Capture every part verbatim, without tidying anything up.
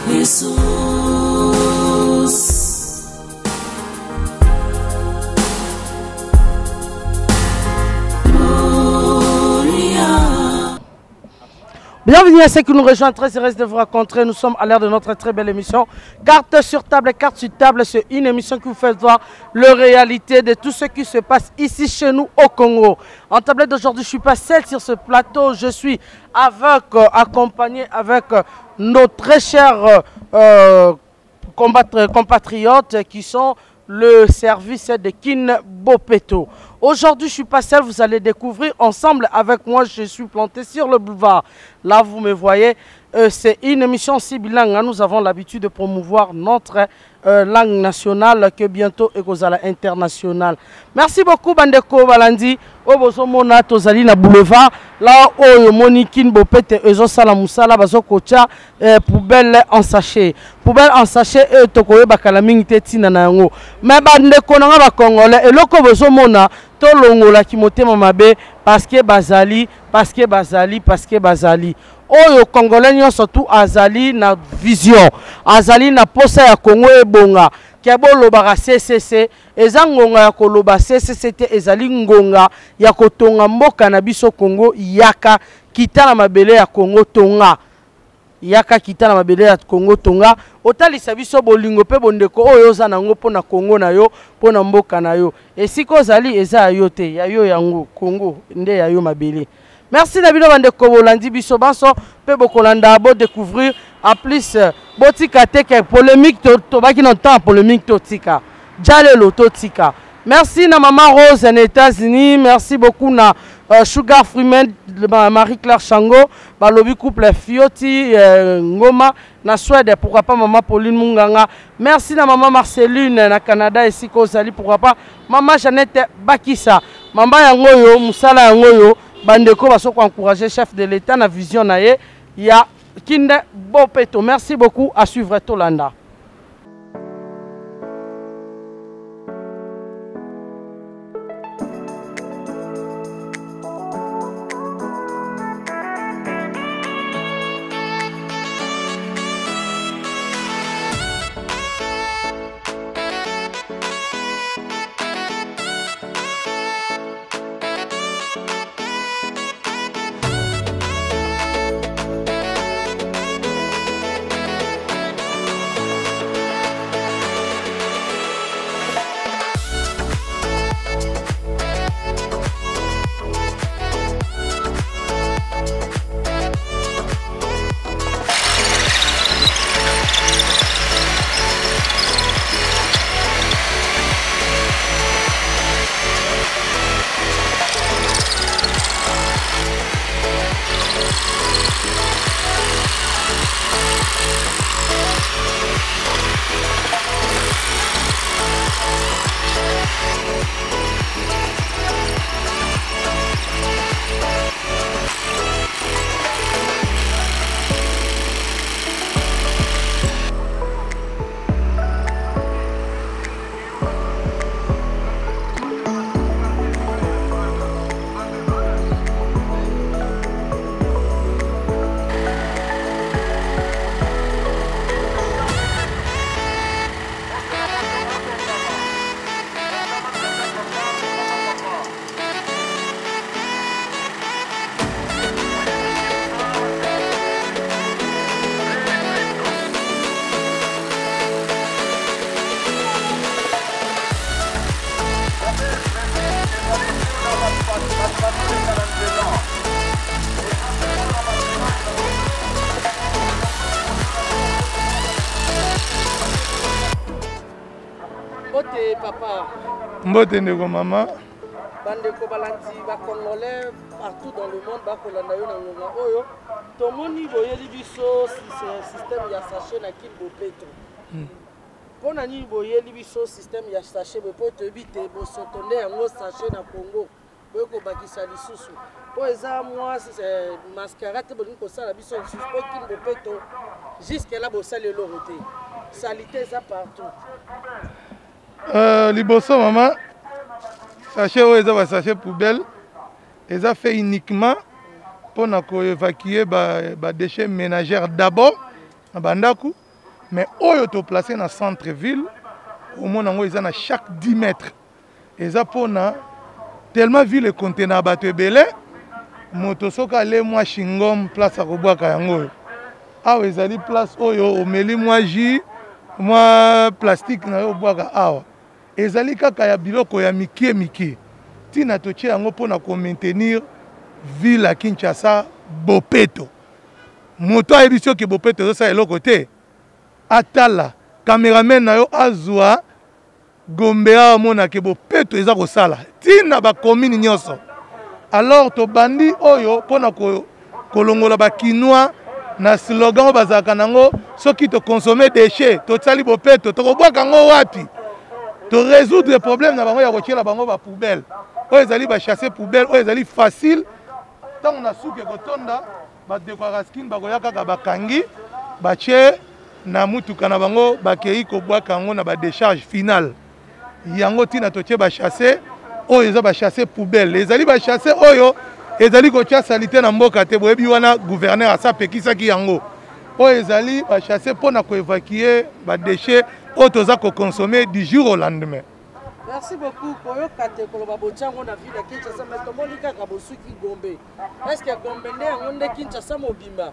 Bienvenue à ceux qui nous rejoignent, très heureux de vous rencontrer. Nous sommes à l'heure de notre très belle émission. Carte sur table, carte sur table, c'est une émission qui vous fait voir la réalité de tout ce qui se passe ici chez nous au Congo. En tablette d'aujourd'hui, je ne suis pas seul sur ce plateau. Je suis avec, euh, accompagné avec euh, nos très chers euh, compatriotes qui sont le service de Kin Bopeto. Aujourd'hui, je ne suis pas seul, vous allez découvrir ensemble avec moi. Je suis planté sur le boulevard. Là, vous me voyez, euh, c'est une émission si bilingue. Hein. Nous avons l'habitude de promouvoir notre euh, langue nationale que bientôt est internationale. Merci beaucoup, Bandeko Balandi. Obozomona tozali na boulevard. Là, où moni Kin Bopeto ezo sala musala bazo kocha poubelle en sachet. Poubelle en sachet e tokoye bakala mingi te tina na yango. Mais bandeko na ba Congolais eloko bozomona to longola ki motema mabe parce que bazali parce que bazali parce que bazali oyo Congolais nyo surtout azali na vision azali na posa ya Congo ebonga kebo lobaka C C C eza ngonga ya koloba C C C te ezali ngonga ya kotonga mboka na biso Congo yaka kita na mabele ya Congo tonga yaka kita na mabele ya Congo tonga otalisa biso bolingo pe bondeko oyo za nango pona Congo na yo pona mboka na yo esiko zali eza yo te ya yo yango Congo nde ya yo mabele. Merci Nabino bandeko bolandi biso banso pe bokolanda bo découvrir en plus botika te ke polémique to to baki non temps polémique to tika jalelo to tika. Merci na maman Rose en États-Unis, merci beaucoup na uh, Sugar Freeman Marie-Claire Chango, balobi couple Fioti euh, Ngoma na Suède, pourquoi pas maman Pauline Munganga. Merci na maman Marceline na Canada ici kozali, pourquoi pas maman Jeannette Bakissa. Mamba yango yo musala yango yo bandeko baso ko encourager chef de l'État na vision na ye ya Kin Bopeto. Merci beaucoup, à suivre Tolanda. Mbote ndeko mama. Bandeko balanti ba Congolais partout dans le monde ba kolanda yo na ngonga oyo tomoni boyeli biso système ya sachet na Kin Bopeto. Pona ni boyeli biso système ya sachet Bopeto ebite bo sotonde yango sachet na Congo boyeko bakisa lisusu po eza moi mascarade bolingo kosala biso lisusu po Kin Bopeto jusque là bo sale loroté salité za partout. Euh, liboso maman, sachet où ils ont sachet poubelle, ils ont fait uniquement pour évacuer les déchets ménagères d'abord, à Bandaku, mais oyo to placé dans centre ville au moins ils ont chaque dix mètres et ça pour na tellement ville est contenant bateau belé moto soka le moi chingom place à kobwaka yango awa ezali place oyo omeli moi ji moi plastique na yo bwaka awa ezali kaka ya biloko ya mikie mikie tina totie yango pona ko maintenir ville à Kinshasa Bopeto moto ayebi soki Bopeto zo sa eloko te atala cameraman na yo azwa gombe a mona ke Bopeto eza ko sala tina ba commune nyonso alors to bandi oyo pona ko kolongola ba kinois na slogan bazaka nango soki to consommer déchets to tsali Bopeto to kobwaka ngo wapi to résoudre les problèmes na bango ya kotiela bango ba poubelle oyo ezali ba chasser poubelle oyo ezali facile tant na suke kotonda ba dekwara skin ba koyaka ka bakangi ba che na mutuka na bango ba kei kobwaka ngo na ba décharge finale yango tina to tie ba chasser oyo eza ba chasser poubelle ezali ba chasser oyo ezali kotia salité na mboka te boyebi wana gouverneur asa pekisaki yango oyo ezali ba chasser pona ko évacuer ba déchets oyo toza ko consommer du jour au lendemain. Merci beaucoup. Koyo kate koloba bochango na ville ya Kinshasa mais tomoni kaka bosuki Gombe. Est-ce que Gombe nde yango nde Kinshasa mobimba?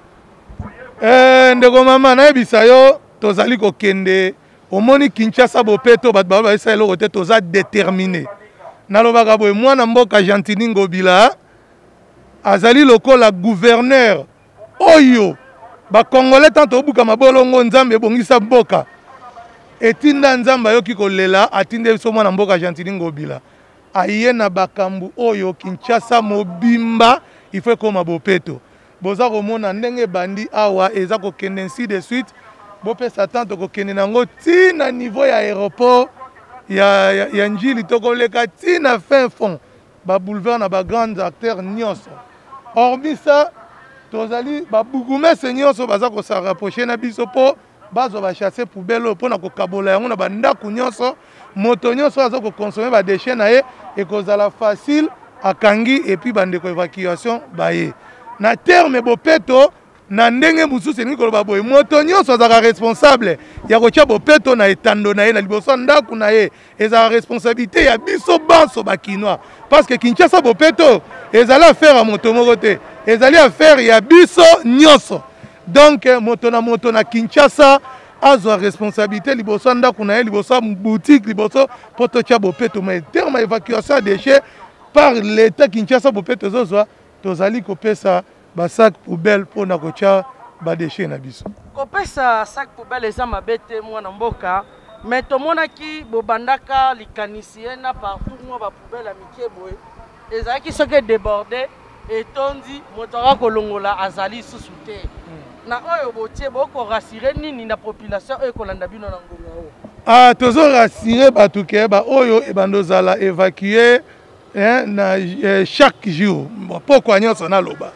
Eh ndeko mama na yebisa yo tozali ko kende omoni Kinshasa Bopeto bat ba ba isa eloko te toza déterminé. Nalobaka boye mwana mboka Gentini Ngobila azali lokola gouverneur oyo ba congolais tanto obuka mabolongo nzambe bongisa mboka etinda nzamba yoki kolela atinde so mwana mboka Gentini Ngobila aye na bakambu oyo Kinshasa mobimba il faut koma Bopeto boza komona ndenge bandi awa eza ko kende ainsi de suite bope satan to ko kende nango tina niveau ya aéroport ya ya, ya njili to koleka tina fin fond ba boulevard na ba grands acteurs nyonso hormis ça tozali ba bougumese nyonso baza ko sa rapprocher na biso po bazo ba chasser poubelle po na ko kabola yango na ba ndaku nyonso moto nyonso azo ko consommer ba déchets na ye et kozala facile akangi et puis bande ko évacuation baye na terme Bopeto na ndenge mususu elingi koloba boye moto nyonso azaka responsable ya kotia Bopeto na etando na ye na liboso ndaku na ye ezala responsabilité ya biso banso bakinois parce que Kinshasa Bopeto ezali affaire ya moto moko te ezali affaire ya biso nyonso donc moto na moto na Kinshasa azwa responsabilité liboso ndaku na ye liboso boutique liboso po totia Bopeto mais terme évacuation des déchets par l'état Kinshasa Bopeto zozwa tozali kopesa ba sac poubelle pour na kotia ba déchets na biso kopesa sac poubelle eza mabete mwana mboka mais tomonaki bobandaka likanisi na partout mwa ba poubelle ya mikie boye ezalaki soki débordé etondi moto akolongola azali susu te na oyo botie boko rassurer nini na population oyo kolanda bino na ngonga oyo ah tozo rassurer bato ke ba oyo ebandozala évacuer hein, na eh, chaque jour bon, pourquoi nyonso na loba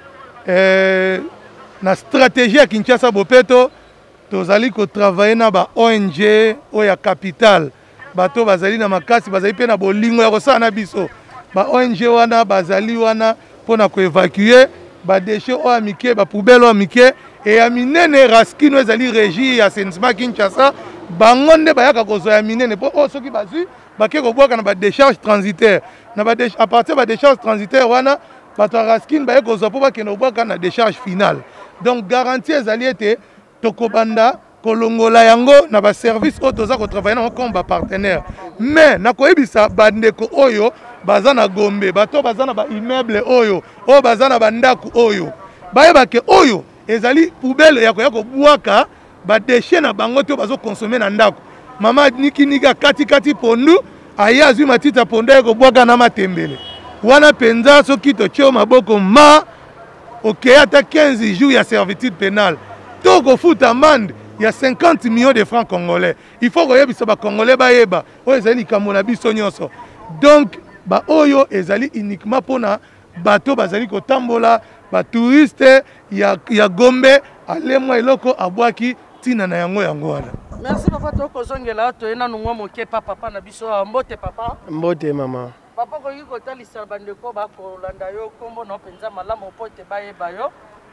eh, na stratégie ya Kinshasa Bopeto tozali ko travailler na ba O N G oya capital bato bazali na makasi bazali pe na bolingo ya kosala na biso ba O N G wana bazali wana pona ko évacuer ba déchets oya mike ba poubelle oya mike et ya minene raskino ezali régie ya assainissement Kinshasa bango nde bayaka kozwa ya minene po o soki bazwi bake kobwaka na ba décharge transitaire na ba à partir ba décharge transitaire wana bato raskin baye kozwa po bakende kobwaka na décharge finale donc garantie ezali ete tokobanda kolongola yango na ba service oyo toza kotravaille nango comme ba partenaire mais nakoyebisa bandeko oyo baza na Gombe bato baza na ba immeuble oyo oyo baza na bandaku oyo bayebake oyo ezali poubelle ya koya kobwaka ba déchets na bango to bazo consommer na ndako mama niki nika kati kati pondu aya azwi matita pondu ya kobwaka na matembele wana penza soki totie maboko ma okay ata quinze jours ya servitude pénale to kofuta amende ya cinquante millions de francs congolais il faut koyebisa ba congolais bayeba oyo ezali likambo na biso nyonso donc ba oyo ezali uniquement pona bato bazali kotambola ba touriste ya, ya Gombe alemwa eloko abwaki tina na yango yango wana. Merci papa to kozongela to ena nungwa moke papa papa na biso mbote papa mbote mama papa ko yiko talisa bandeko ba kolanda yo kombo no penza malamu pote bayeba yo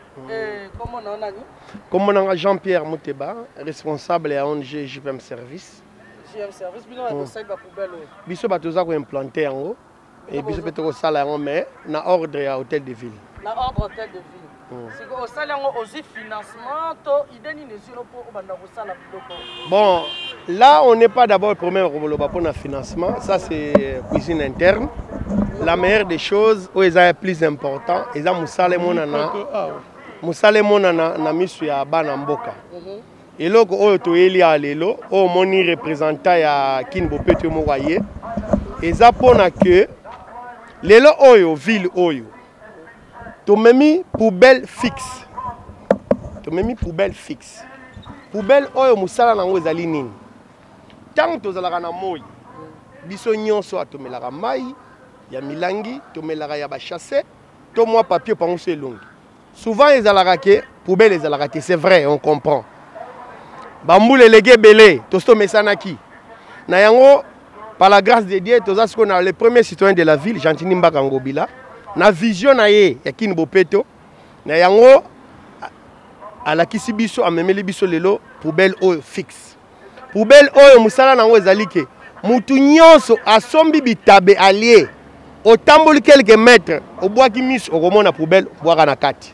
Comment on a Comme on a Jean-Pierre Mouteba, responsable à O N G J P M Service. J P M Service, biso ba tosali ba poubelle. Biso ba toza ko implanter yango et biso peut ko sala yango mais na ordre ya hôtel de ville. Na ordre hôtel de ville. C'est que au sala yango aussi financement to ideni ne silo pour banda ko sala biloko. Bon, là on n'est pas d'abord premier pour le financement, ça c'est cuisine interne. La meilleure des choses, où est plus important, c'est que Moussale Monana, Moussale Monana na misu ya bana mboka. Et là, on to eli alelo, on moni représentant ya Kin Bopeto Mowaye. Et ça pour que lelo oyo ville oyo. To memi poubelle fixe. To memi poubelle fixe. Poubelle oyo Moussala nango ezali nini. Tant tozalaka na moyi. Biso nyonso atomelaka mai. Ya milangi, tomelaka ya ba chassé, to moi papier pango c'est long. Souvent les alakake, poubelle les alakake, c'est vrai, on comprend. Bamboule légué belé, tosto mesanaki. Na yango par la grâce de Dieu, toza ce qu'on a les premiers citoyens de la ville, Gentini Mbaka Ngobila, na vision na ye ya Kin Bopeto, na yango à la kisibiso amemeli biso lelo poubelle oyo fixe. Poubelle oyo musala nango ezali ke mutu nyonso asombi bitabe allié. Au tamboli quelques mètres, au bois qui mis au roman à poubelle, boire à nakati.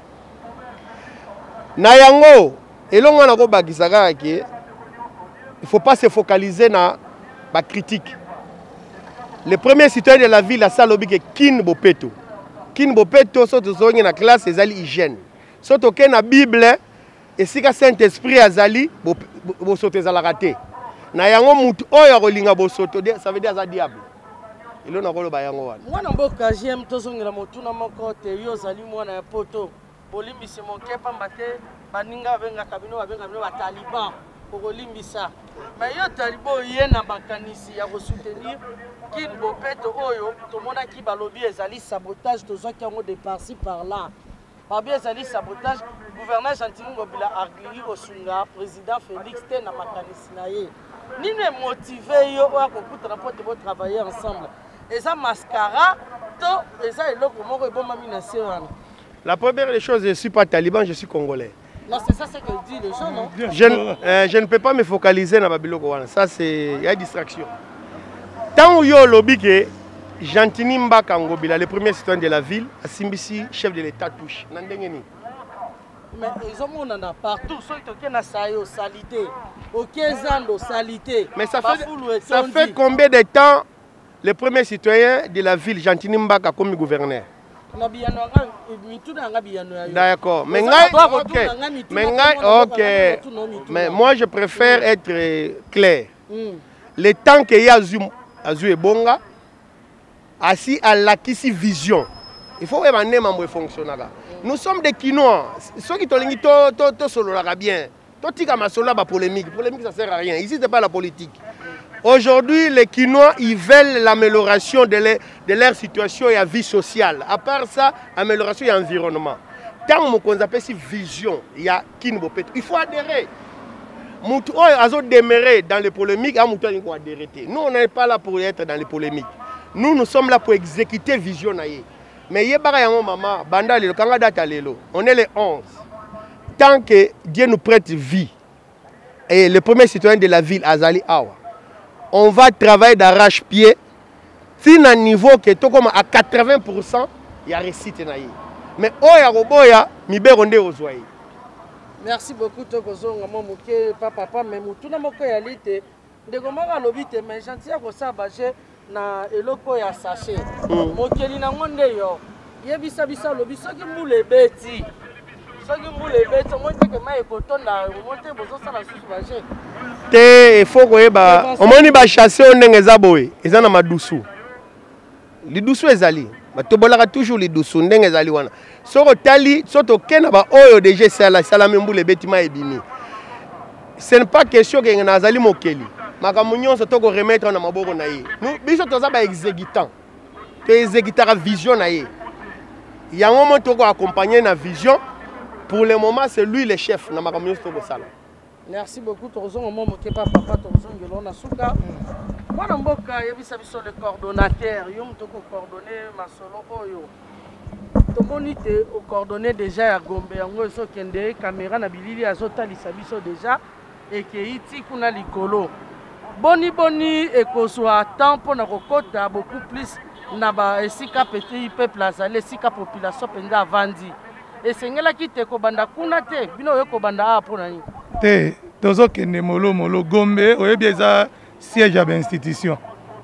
Nayango, et l'on a un bagisara qui il ne faut pas se focaliser dans la critique. Le premier citoyen de la ville, la salle est Kin Bopeto. Kin Bopeto, surtout dans la classe, c'est l'hygiène. Surtout dans la Bible, et si le Saint-Esprit a zali, vous sautez à la raté. Nayango, moutou, oya bosoto, ça veut dire que c'est diable. Il a rolo bayango wana. Mwana mboka j'aime tozongela motuna moko te yo zali mwana ya poto. Bolimbisi monke pamba te baninga benga kabino babenga bino ba taliban pour olimbisa. Mais yo talibo ye na bakanisi ya ko soutenir Kin Bopeto oyo to mona ki balobi ezali sabotage tozaki yango de par-ci par là. Ba bien ezali sabotage gouverneur Gentini Ngobila Argili Osunga président Félix te na makanisi na ye. Ni ne motiver yo wa ko kutana pote bo travailler ensemble. Et ça mascara, et ça est là pour moi bon la première des choses, je ne suis pas taliban, je suis congolais. Non, c'est ça ce que dit les gens, non? Je, euh, je ne peux pas me focaliser dans Babiloko. Ça, c'est il y a distraction. Tant que yo lobby que Gentini Mbaka Ngobila, le premier citoyen de la ville, à Simbisi, chef de l'État touche. Nandengeni. Mais ils ont mon partout, ceux qui ont sayo salité, aucun zando salité. Mais ça fait ça fait combien de temps le premier citoyen de la ville, Gentini Mbaka, comme gouverneur? D'accord. Mais, okay. Mais, okay. Mais moi, je préfère être clair. Mm. Le temps qu'il y a Azu et Bonga, assis à la Kissi vision, il faut vraiment que fonctionne. Nous sommes des Quinois. Ceux qui ont solo bien. Tout la polémique. Polémique, ça ne sert à rien. Ici, ce n'est pas la politique. Aujourd'hui, les Quinois, ils veulent l'amélioration de, de leur situation et la vie sociale. À part ça, amélioration et environnement. Tant qu'on appelle ça vision, il y a Kin Bopeto. Il faut adhérer. Nous avons démarré dans les polémiques, nous adhérer. Nous, on n'est pas là pour être dans les polémiques. Nous, nous sommes là pour exécuter vision. Mais maman, on est les onze. Tant que Dieu nous prête vie, et le premier citoyen de la ville, Azali Awa, on va travailler d'arrache-pied. Si à un niveau qui est comme à quatre-vingts pour cent, il y a récite. Mais Oya Roboya, Miberonde Ozoye. Merci beaucoup, Tokozonga, Momoke, papa, mais Moutuna Moko Yalite, de Gomara Lobite, mais gentil à Kosabaje, na Eloko ya Saché. Mokeli na Monde yo, Yebisa Bisa Lobi, ce qui moule bêti. Ce qui moule bêti, on montre que ma écoton na, on montre que vous avez sous-bagé. Il faut que on m'a chassé on est zaboé ils en ma doucou les doucou ezali ba tobolaka toujours les doucou ndenge ezali wana soko tali soto kena ba oyo déjà sala sala mbule betima ebimi ce n'est pas question que ngazali mokeli makambo nyonso to ko remettre na maboko na ye nous biso toza ba exécutant to exécuter vision na ye yango mo to ko accompagner na vision pour le moment c'est lui le chef na makambo nyonso to ko sala. Merci beaucoup. Torzon au moment que papa Torzon Gelona Souka. Moi dans mboka yebisa biso le coordonnateur, yom toko coordonner ma solo oyo. tomoni te au coordonné déjà ya Gombe yango ezokende caméra na bilili azotalisa biso déjà ekeiti kuna likolo boni boni ekozwa temps mpona kokota beaucoup plus na ba esika petit peuple azali esika population mpenza avandi esengelaki te kobanda kuna te bino oyo kobanda awa mpona nini te tozokende molo molo Gombe oyebi eza siège ya bainstitution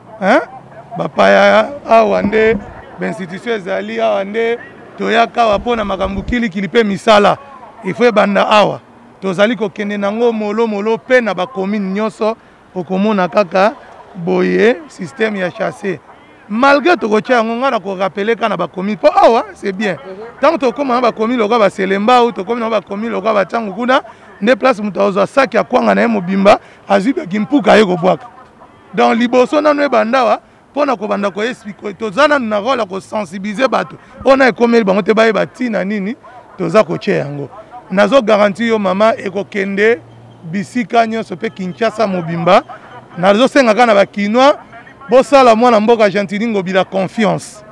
bapaya awa nde bainstitution ezali awa nde toyaka awa mpona makambo kilikili mpe misala ifo ebanda awa tozali kokende nango molo molo mpe na bakomine nyonso okomona kaka boye système ya chassé malgré tokotia yango nga na korapele ka na bakomine mpo awa c'est bien ntango tokóma na bakomine lokwa baselemba ou tokómi na bakomine lokwa batango kuna nde place moto azwa saki ya kwanga na ye mobimba azwi baki mpuka ye kobwaka donc liboso nano ebanda awa mpona kobanda koexplike toza nanu na role ya kosensibilize bato mpona ekomeli bango te bayeba ntina nini toza kotia yango nazogaranti yo mama ekokende bisika nyonso mpe Kinshasa mobimba nazosengaka na bakinois bosala mwana mboka Gentili Ngobila confiance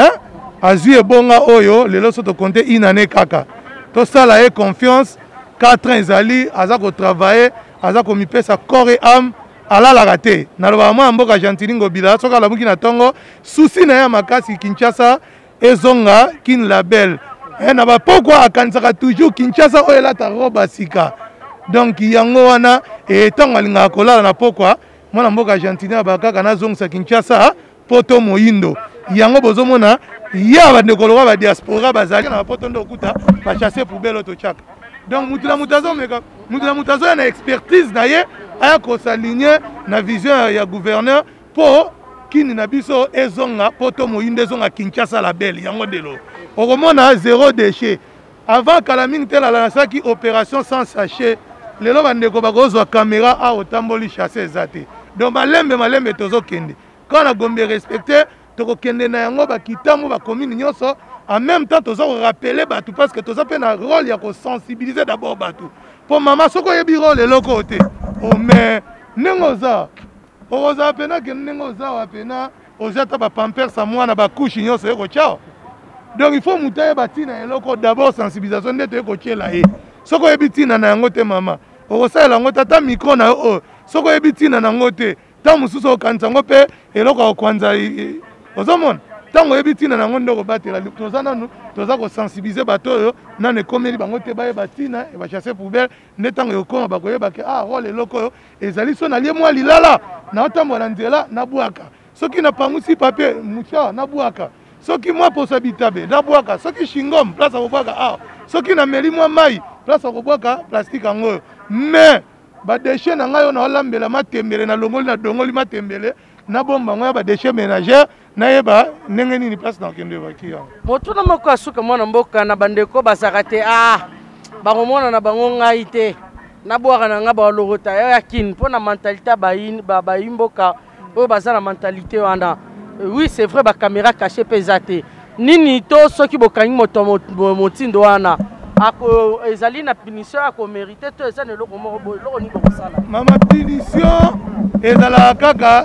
azwi ebonga oyo lelo so tokonte une année kaka tosala ye confiance quatre ans ezali aza kotravaille aza komipesa corps et âme alalaka te nalobaka mwana mboka Gentili Ngobila soki alamuki na ntongo susi na ye makasi Kinshasa ezonga kini label na bapokwa akanisaka toujours Kinshasa oyo elata roba sika donc yango wana etango alingaka kolala na pokwa mwana mboka Gentili abakaka nazongisa Kinshasa poto moyindo yango bozomona ya bandeko lokwa ba diaspora bazali na poto ndo okuta bachasse poubelle tochaka donc mutula mutazo meka mutula mutazo na expertise na ye aya kosaligner na vision ya gouverneur po kini na biso ezonga poto moyindo ezonga Kinshasa la belle yango delo okomona zéro déchet avant kala mingi te la lansaki opération sans sachet lelo bandeko bakozwa caméra a otamboli chasse ezate donc malembe malembe tozokende quand na Gombe respecté tokokende na yango bakitamu bakomini nyonso en même temps toza korapele bato parce que toza mpe na rôle ya kosensibiliser d'abord bato po mama soko oyebi rôle eloko te o mais ndenge oza okozala pena kende ndenge oza wa pena oza ta bapampersa mwana bakushe nyonso ye kotya donc il faut moto ayeba ntina eloko d'abord sensibilisation nde toye kotiela ye soko oyebi ntina na yango te mama okosalela yango te ata micro na yo oyo soko oyebi ntina na yango te ntango mosusu okanisa yango mpe eloko akokwanza ozomona ntango oyebi ntina na yango nde okobatela toza nanu toza kosensibilize bato oyo nanu ekomeli bango te bayeba ntina ebachasse poubelle nde ntango ekoma bakoyebake ah role eloko oyo ezali so nalie mwa lilala naotambola nzela nabwaka soki napangusi papier mucha nabwaka soki mwa posa bitabe nabwaka soki shingom place akobwaka awa soki nameli mwa mai place akobwaka plastique yango oyo mais badeshe na ngai oyo naolambela matembele na longoli na dongoli matembele nabomba ngo ya badeshe ménagère nayeba ndenge nini place nakende baki yango motuna moko asuka mwana mboka na bandeko bazaka te ah bakomona na bango ngai te nabwaka na nga balogota yo ya kini mpo na mentalité bayimboka oyo baza na mentalité wana oui c'est vrai bacaméra caché mpe eza te nini to soki bokangi moto motindo wana ako ezali na punition akomérite to eza na eloko moko eloko nini bokosala mama punition ezalaka kaka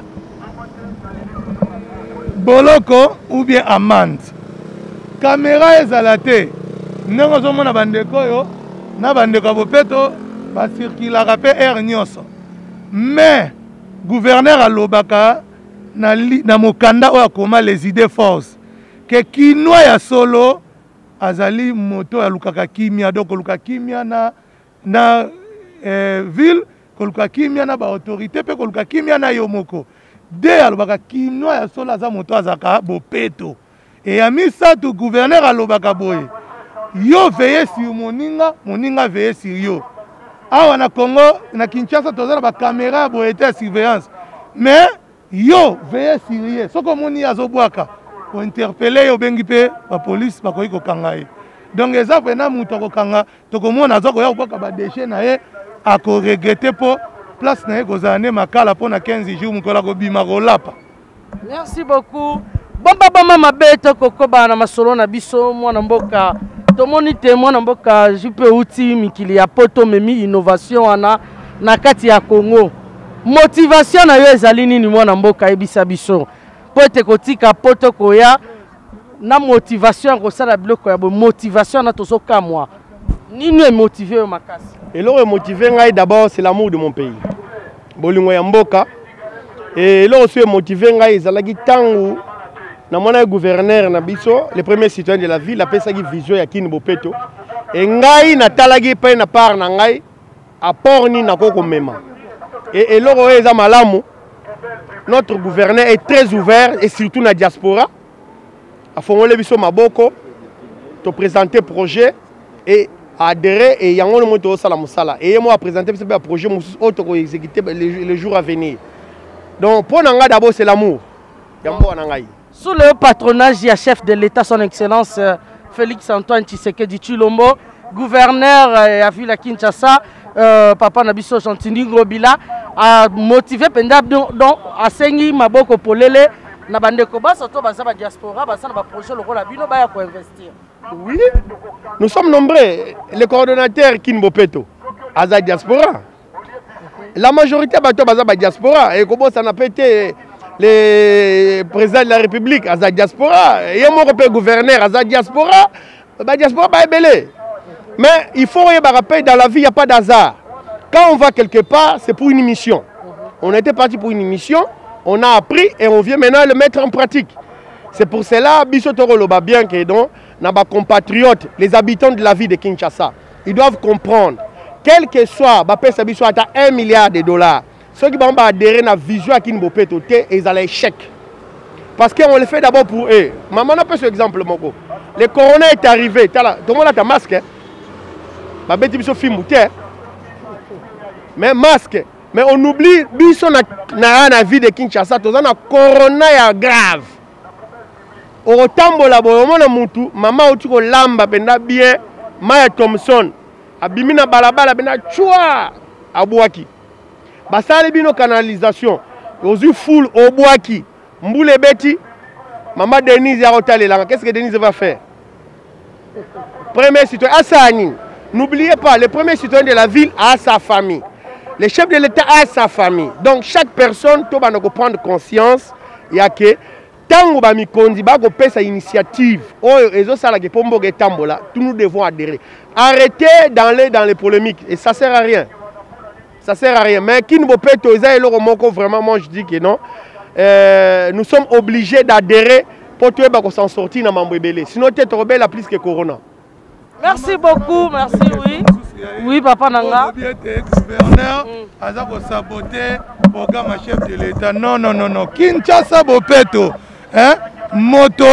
boloko ou bien amende caméra ezala te ndenge ozomona bandeko oyo na bandeko ya bopeto basirkulaka mpe aire nyonso mais gouverneur alobaka na, na mokanda oyo akoma les idées force ke kinwa ya solo azali moto alukaka kimia donc koluka kimia na, na eh, ville koluka kimia na baautorité mpe koluka kimia na yo moko de alobaka kinwa ya solo aza moto azaka bopeto e ya misato gouverneur alobaka boye yo veye sur moninga moninga veye sur yo awa na Congo na Kinshasa toza na bacaméra ya boye te ya surveillance mais yo veye sur ye soko omoni azobwaka ointerpele yo bengi mpe bapolice bakoki kokanga ye donc eza pena moto akokanga tokomona aza koya kobwaka badeshe na ye akoregrete mpo place na ye kozala nde makala mpo na quinze jours mokolo akobima kolapa. Merci beaucoup. Bomba bama mabe tokokoba na masolo na biso mwana mboka tomoni te mwana mboka jupe uti mikili ya poto memi innovation wana na kati ya Congo. Motivation na yo ezali nini mwana mboka ebisa biso po ete kotika poto koya na motivation ko sala biloko ya motivation na tozo kamwa nini est motivé au makasi. Et l'or est motivé ngai d'abord c'est l'amour de mon pays. Bolingo ya mboka. Et l'or aussi est motivé ngai ezalaki tangu na mona gouverneur na biso, le premier citoyen de la ville appelle ça vision ya Kini Bopeto. Et ngai na talagi pe na part na ngai apport ni na koko mema. Et, et l'or est malamu. Notre gouverneur est très ouvert et surtout na diaspora. A fongole biso maboko to présenter projet et adhérer et yango le moto sala musala et moi à présenter ce projet auto ko exécuter les jours à venir. Donc pour nanga d'abord c'est l'amour. Yambo nangai. Sous le patronage du chef de l'État son excellence Félix Antoine Tshisekedi Tshilombo, gouverneur à ville à Kinshasa, euh, papa Nabiso Chantini Ngobila a motivé pendant donc a sengi maboko polele na bandeko basa to baza ba diaspora basa na ba projet loko la bino ba ya ko investir. Oui, nous sommes nombreux. Les coordonnateurs Kini Bopeto, Aza Diaspora. La majorité de la diaspora. Et comment ça n'a pas été le président de la République, Aza Diaspora. Et mon gouverneur, Aza Diaspora. La diaspora est belé. Mais il faut rappeler dans la vie, il n'y a pas d'hasard. Quand on va quelque part, c'est pour une mission. On était parti pour une mission, on a appris et on vient maintenant le mettre en pratique. C'est pour cela, Bissotoro Loba bien que donc, nos compatriotes, les habitants de la ville de Kinshasa, ils doivent comprendre, quel que soit, un milliard de dollars, ceux qui vont adhérer à la vision à Kini Bopeto, ils ont l'échec. Parce qu'on le fait d'abord pour eux. Maman, on peut ce exemple, Moko. Le corona est arrivé, tout le monde a ta masque. Mais masque. Mais on oublie, Bisso na la vie de Kinshasa, tout ça, corona est grave. Au tambola boyomona mutu mama utiko lamba benda bien Maya Thompson abimina balabala benda chua abwaki basale bino canalisation ozu full obwaki mbule beti mama Denise ya rotalela. Qu'est-ce que Denise va faire? Premier citoyen Assani. N'oubliez pas, le premier citoyen de la ville a sa famille, le chef de l'État a sa famille. Donc chaque personne doit prendre conscience il y a que tant que nous avons cette initiative, tous nous devons adhérer. Arrêtez d'aller dans les polémiques. Et ça ne sert à rien. Ça ne sert à rien. Mais qui nous peut vraiment, moi je dis que non. Euh, nous sommes obligés d'adhérer pour que s'en sortir dans Mambébélé. Sinon, tu es trop la plus que Corona. Merci beaucoup. Merci, oui. Oui, papa Nanga. Ex-gouverneur, Aza ko saboter programme chef de l'État. Non, non, non, non. Kinshasa Bopeto. Hein? Moto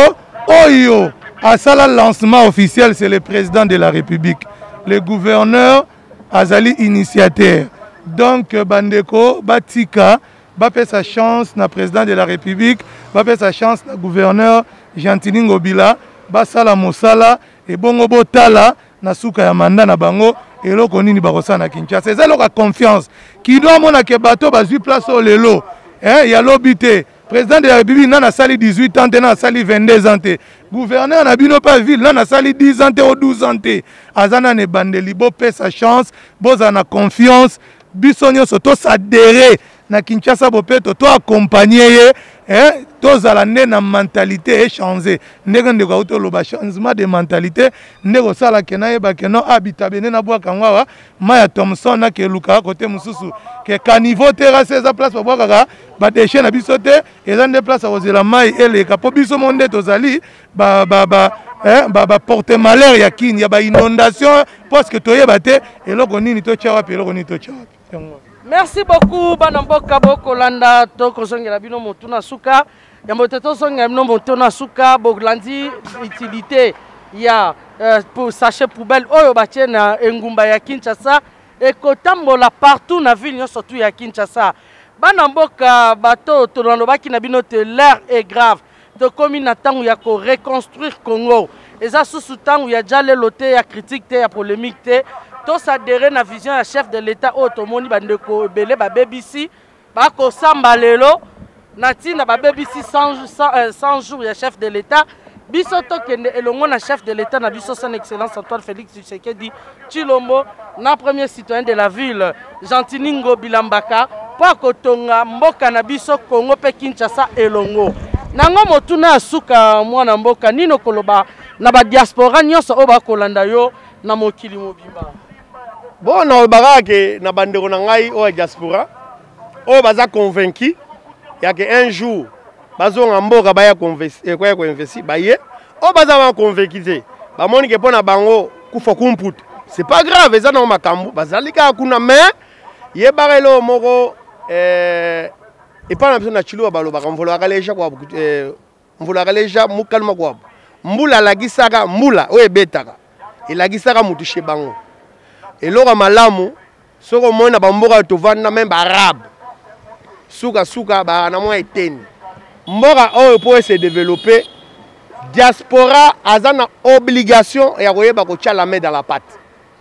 Oyo à ça lancement officiel, c'est le président de la République. Le gouverneur Azali initiateur. Donc Bandeko Batika va faire sa chance na président de la République, va faire sa chance na gouverneur Chantini Ngobila, ba sala mosala et bongo botala na suka ya manda na bango et loko nini bakosa na Kinshasa. C'est ça la confiance qui doit mona ke bato bazui place au lelo. Hein, ya lobité. Président de la République, n'a sali dix-huit ans, n'a sali vingt-deux ans. Gouverneur n'a bino pas ville, n'a sali dix ans ou douze ans. Azana ne bandeli, bo paie sa chance, bo zana confiance, bisonyo soto s'adhérer. Na Kinshasa Bopeto, to accompagner, hein, to zalane na mentalité échangée. Ndenge ndeko auto loba changement de mentalité, ndeko sala kenaye ba keno habita bene na bwa kangwa, Maya Thompson na ke luka côté mususu, ke caniveau terrasse za place ba bwa kaka, ba déchet na bisote, ezande place ozela mai ele ka po biso monde tozali ba ba ba hein, ba ba porte malheur ya kin, ya ba inondation parce que toyeba te eloko nini to tchawa pe eloko nini to tchawa. Merci beaucoup, Banamboka Bokolanda, Toko Songela Bino Motuna Suka, Yamoteto Songela Bino Motuna Suka, Boglandi, utilité, il y a pour sachet poubelle, Oyo Bachena, Ngumba ya Kinshasa, et Kotambola partout na ville, surtout ya Kinshasa. Banamboka Bato, Tolanoba qui n'a bino te l'air est grave, de commune à temps où il y a qu'à reconstruire Congo, et ça sous temps où il y a déjà les lotés, il y a critique, il y a polémique, tous adhérés à la vision du chef de l'État automoni bandeko belé ba B B C ba ko samba lelo nati na ba B B C cent jours ya chef de l'État biso to kende elongo na chef de l'État na biso son excellence Antoine Félix Tshisekedi Tshilombo na premier citoyen de la ville Chantini Ngobila Mbaka pour kotonga mboka na biso Congo pe Kinshasa elongo nango motuna suka mwana mboka nino koloba na ba diaspora nyonso oba kolanda yo na mokili mobimba. Bon na barake na bandeko na ngai o diaspora o baza convaincu ya que un jour bazonga mboka baya convaincre quoi ko investir baye o baza ba convaincu ba moni ke pona bango kufa kumputa c'est pas grave eza na makambo bazalika kuna mais ye barelo moko eh et pas na na chilo balo ba mvolo akaleja kwa eh mvolo akaleja mukalma kwa mbula lagisaka mbula o ebetaka elagisaka mutu chez bango eloko malamu soko mona bamboka tovanda même arabe suka suka ba na mwa eteni mboka oyo po se développer diaspora azana obligation ya koyeba ko tia la main dans la pâte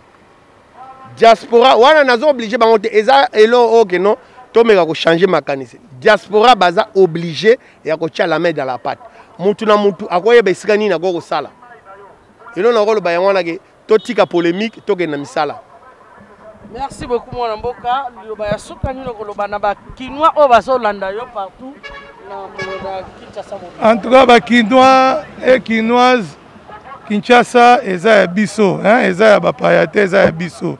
diaspora wana nazo obligé bango te eza elo ok non to meka ko changer makanisi diaspora baza obligé ya ko tia la main dans la pâte mutu na mutu akoyeba esika nini akoko sala elo na kolo ba yangwana ke to tika polémique to ke na misala. Merci beaucoup mon mboka liloba ya suka nino koloba na ba kinwa o bazo landa yo partout na moda Kinshasa. En tout cas ba kinwa et kinoise Kinshasa eza ya biso hein eza ya ba payate eza ya biso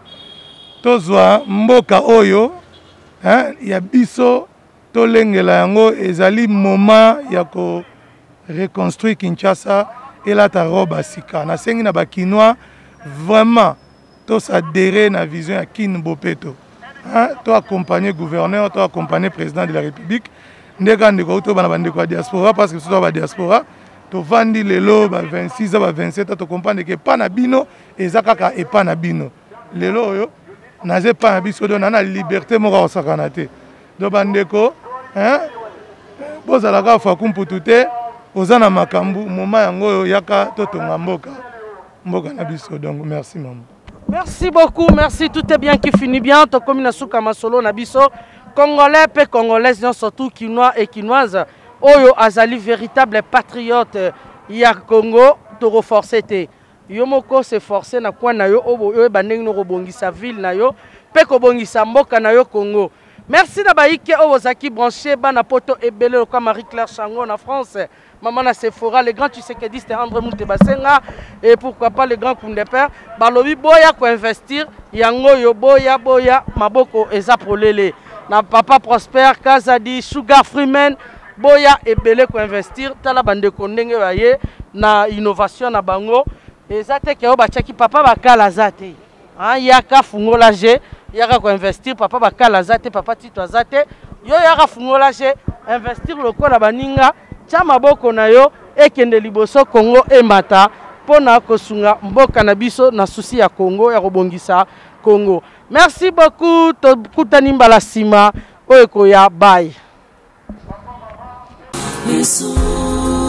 tozwa mboka oyo hein ya biso to lengela yango ezali moment ya ko reconstruire Kinshasa et la taroba sika na sengi na ba kinwa vraiment to s'adhérer na vision ya Kin Bopeto hein to accompagner gouverneur to accompagner président de la République ndeka ndeko to bana bandeko ya diaspora parce que so ba diaspora to vandi lelo ba vingt-six ba vingt-sept to comprendre que pas na bino ezakaka et pas na bino lelo yo naze pas na biso do na liberté moko osakana te do bandeko hein bozalaka fa kumputu te ozana makambu moma yango yaka to tonga mboka mboka na biso donc merci maman. Merci beaucoup, merci, tout est bien qui finit bien. To comme na suka masolo na biso congolais pe congolaises surtout quinois et quinoises oyo azali véritable patriote ya Congo to renforcer te. Yo moko se forcer na kwa na yo obo yo bandeng no robongisa ville na yo pe ko bongisa mboka na yo Congo. Merci na baike oyo zaki branché bana poto ebele comme Marie-Claire Changon en France. Maman na Sephora, les grands tu sais que disent André Mouté Basenga et pourquoi pas les grands Koundé Père. Balobi boya ko investir yango yo boya boya maboko eza prolele. Na papa Prosper Kazadi Sugar Freeman boya ebele ko investir tala bande ko ndenge baye na innovation na bango eza te ke ba chaki papa bakala zate. Hein yaka fungola je yaka ko investir papa bakala zate papa tito zate yo yaka fungola je investir lokola baninga chama boko na yo ekende liboso Congo emata pona kosunga mboka na biso na susi ya Congo ya robongisa Congo. Merci beaucoup to kutani mbala sima oyo koya bye.